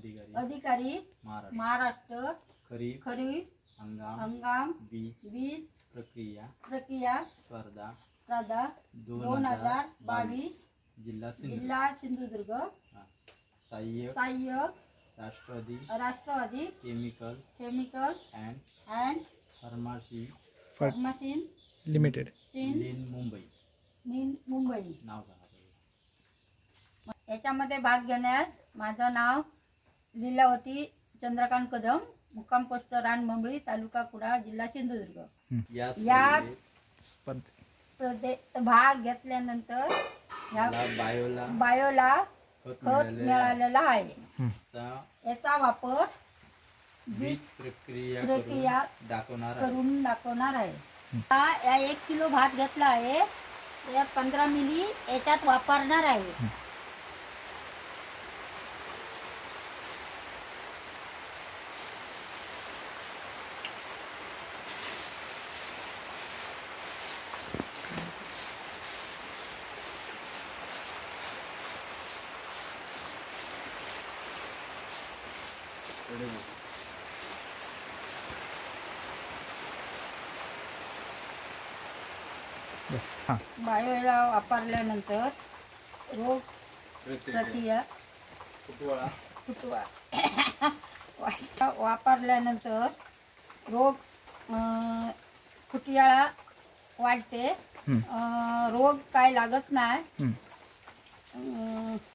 अधिकारी महाराष्ट्र खरीप हंगाम बीज प्रक्रिया स्पर्धा 2022 जिल्हा सिंधुदुर्ग सहाय्यक राष्ट्रवादी chemical and pharmacy limited Mumbai नाव याच्यामध्ये भाग घेण्यास माझं नाव लीलावती चंद्रकांत कदम, मुक्काम पोस्ट रानबंबळी, तालुका कुडाळ, जिल्हा सिंधुदुर्ग। या स्पर्धेत भाग घेतल्यानंतर बायोला खत मिळालेला आहे। याचा वापर बीज प्रक्रिया करून दाखवणार आहे। या 1 किलो भात घेतला आहे, या 15 मिली याच्यात वापरणार आहे। बायोला वापरल्यानंतर रोग प्रक्रिया वापरल्यानंतर रोग फुटयाळा वाढते, रोग काय लागत नाही।